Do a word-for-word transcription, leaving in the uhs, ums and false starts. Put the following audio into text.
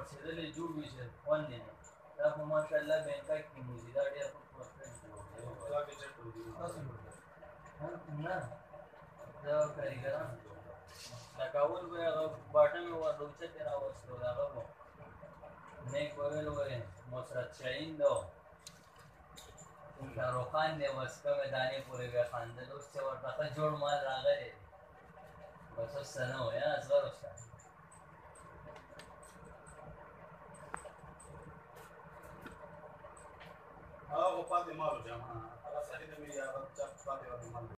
ورسېدلې جوړې شه خوند یې نه دا خو ماشاءالله بینکاک کې موزي دا ډېر ښه پروسپرنټ نه دا کارګران لکه اول به هغه باټم یې ورته اوچت یې راوستو د هغه به نیک به ویل وایي نصرت شاهین ده شاهرخ خان دی بس کومې دانې پورې بیا خندل اوس چې ورته ښه جوړ مال راغلی دی بس اوس څه نه وایي اصغر استاد هغه پاتې مالو جمع هغه صحیح د مې هغه پاتې مالو